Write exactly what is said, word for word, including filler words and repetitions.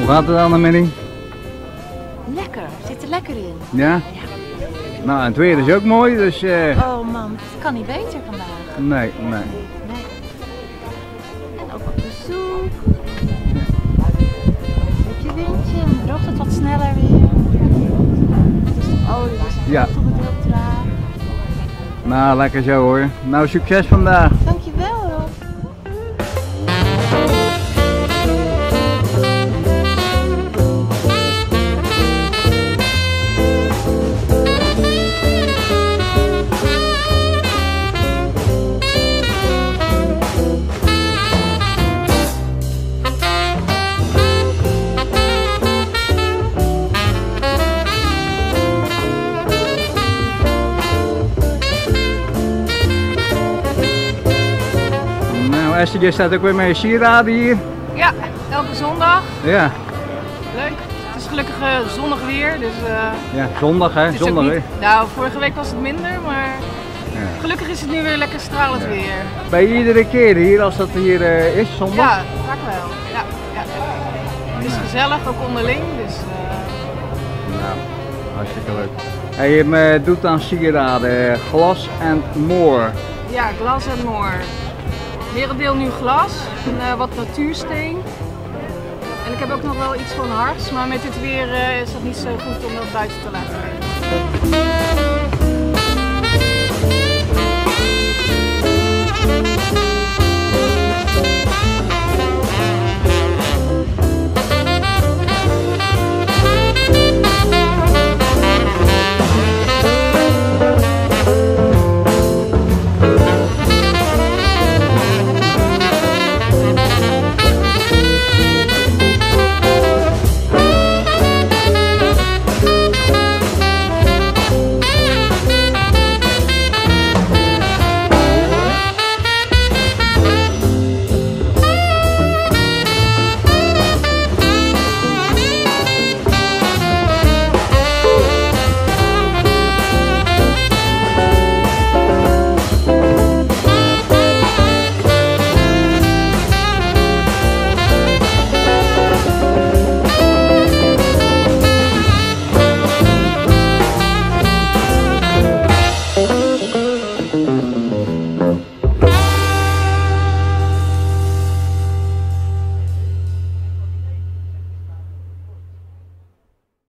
Hoe gaat het dan, Minnie? Lekker, zit er lekker in. Ja? Ja. Nou, en het weer is ook mooi, dus... Uh... Oh man, het kan niet beter vandaag. Nee, nee. Nee. En ook op bezoek. Beetje windje, en dan droogt het wat sneller weer. Het is toch olie, dus het Ja. droogt op het heel traag. Nou, lekker zo hoor. Nou, succes vandaag. Dankjewel Rob. Esther, je staat ook weer met je sieraden hier. Ja, elke zondag. Ja. Leuk. Het is gelukkig uh, zonnig weer, dus... Uh, ja, zondag hè, zondag weer. Nou, vorige week was het minder, maar ja. Gelukkig is het nu weer lekker stralend ja. weer. Ben je iedere keer hier als dat hier uh, is, zondag? Ja, vaak wel. Ja, ja. Het is ja. gezellig, ook onderling, dus... Uh... Nou, hartstikke leuk. En je uh, doet aan sieraden, Glass and More. Ja, Glass and More. Merendeel nu glas en uh, wat natuursteen. En ik heb ook nog wel iets van harts, maar met dit weer uh, is het niet zo goed om dat buiten te laten werken.